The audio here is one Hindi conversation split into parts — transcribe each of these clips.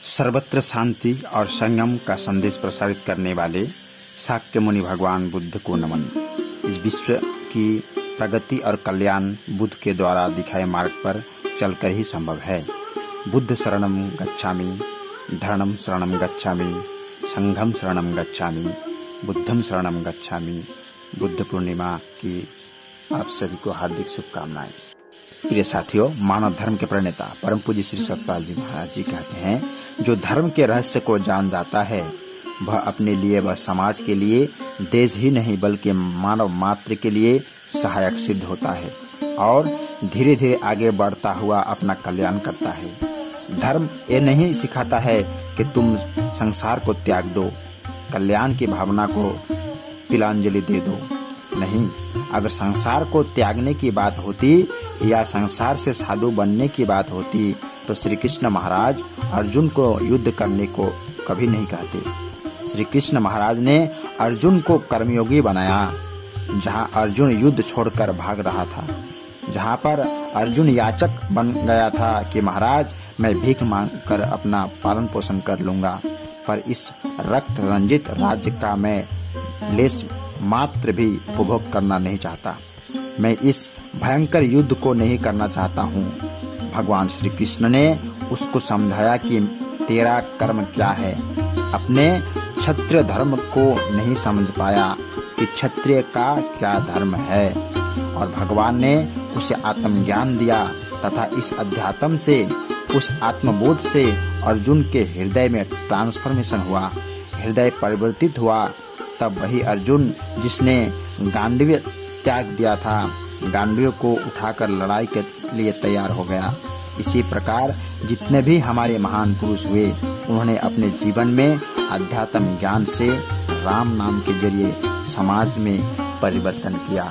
सर्वत्र शांति और संयम का संदेश प्रसारित करने वाले शाक्य मुनि भगवान बुद्ध को नमन। इस विश्व की प्रगति और कल्याण बुद्ध के द्वारा दिखाए मार्ग पर चलकर ही संभव है। बुद्ध शरणम गच्छामि, धर्मं शरणम गच्छामि, संघं शरणम गच्छामि, बुद्धं शरणम गच्छामि। बुद्ध पूर्णिमा की आप सभी को हार्दिक शुभकामनाएं। प्रिय साथियों, मानव धर्म के प्रणेता परम पूज्य श्री सतपाल जी महाराज जी कहते हैं, जो धर्म के रहस्य को जान जाता है वह अपने लिए व समाज के लिए, देश ही नहीं बल्कि मानव मात्र के लिए सहायक सिद्ध होता है और धीरे धीरे आगे बढ़ता हुआ अपना कल्याण करता है। धर्म ये नहीं सिखाता है कि तुम संसार को त्याग दो, कल्याण की भावना को तिलांजलि दे दो। नहीं, अगर संसार को त्यागने की बात होती या संसार से साधु बनने की बात होती तो श्री कृष्ण महाराज अर्जुन को युद्ध करने को कभी नहीं कहते। श्री कृष्ण महाराज ने अर्जुन को कर्मयोगी बनाया। जहां अर्जुन युद्ध छोड़कर भाग रहा था, जहां पर अर्जुन याचक बन गया था कि महाराज मैं भीख मांगकर अपना पालन पोषण कर लूंगा, पर इस रक्त रंजित राज्य का मैं लेस मात्र भी उपभोग करना नहीं चाहता। मैं इस भयंकर युद्ध को नहीं करना चाहता हूँ। भगवान श्री कृष्ण ने उसको समझाया कि तेरा कर्म क्या है। अपने क्षत्रिय धर्म को नहीं समझ पाया कि क्षत्रिय का क्या धर्म है, और भगवान ने उसे आत्मज्ञान दिया तथा इस अध्यात्म से, उस आत्मबोध से अर्जुन के हृदय में ट्रांसफॉर्मेशन हुआ, हृदय परिवर्तित हुआ। तब वही अर्जुन जिसने गांडीव त्याग दिया था, गांडीव को उठाकर लड़ाई के लिए तैयार हो गया। इसी प्रकार जितने भी हमारे महान पुरुष हुए, उन्होंने अपने जीवन में अध्यात्म ज्ञान से राम नाम के जरिए समाज में परिवर्तन किया।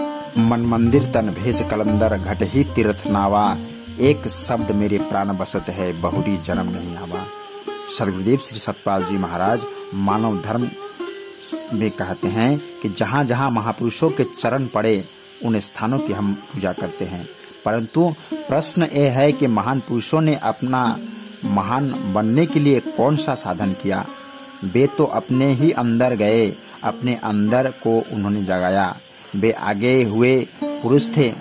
मन मंदिर तन भेष कलंदर, घट ही तीर्थ नावा, एक शब्द मेरे प्राण बसत है, बहुरी जन्म नहीं आवा। सद्गुरुदेव श्री सतपाल जी महाराज मानव धर्म में कहते हैं कि जहाँ जहाँ महापुरुषों के चरण पड़े उन स्थानों की हम पूजा करते हैं। परंतु प्रश्न ये है कि महान पुरुषों ने अपना महान बनने के लिए कौन सा साधन किया। वे तो अपने ही अंदर गए, अपने अंदर को उन्होंने जगाया। वे आगे हुए पुरुष थे।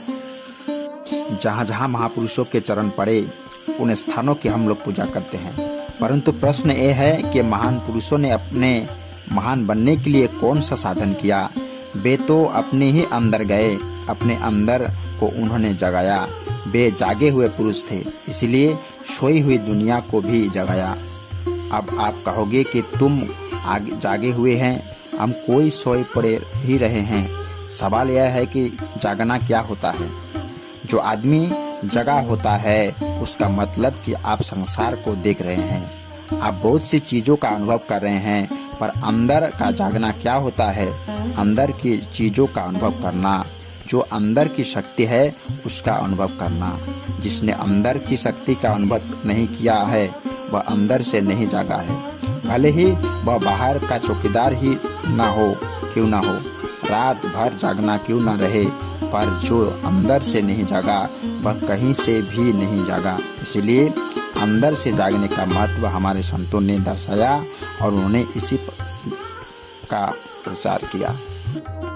जहाँ जहाँ महापुरुषों के चरण पड़े उन स्थानों की हम लोग पूजा करते हैं। परंतु प्रश्न ये है कि महान पुरुषों ने अपने महान बनने के लिए कौन सा साधन किया। वे तो अपने ही अंदर गए, अपने अंदर को उन्होंने जगाया। वे जागे हुए पुरुष थे, इसलिए सोई हुई दुनिया को भी जगाया। अब आप कहोगे कि तुम आगे जागे हुए हैं, हम कोई सोए पड़े ही रहे हैं। सवाल यह है कि जागना क्या होता है। जो आदमी जगा होता है उसका मतलब कि आप संसार को देख रहे हैं, आप बहुत सी चीजों का अनुभव कर रहे हैं, पर अंदर का जागना क्या होता है। अंदर की चीजों का अनुभव करना, जो अंदर की शक्ति है उसका अनुभव करना। जिसने अंदर की शक्ति का अनुभव नहीं किया है वह अंदर से नहीं जागा है। भले ही वह बाहर का चौकीदार ही ना हो, क्यों ना हो, रात भर जागना क्यों ना रहे, पर जो अंदर से नहीं जागा वह कहीं से भी नहीं जागा। इसलिए अंदर से जागने का महत्व हमारे संतों ने दर्शाया और उन्होंने इसी का प्रचार किया।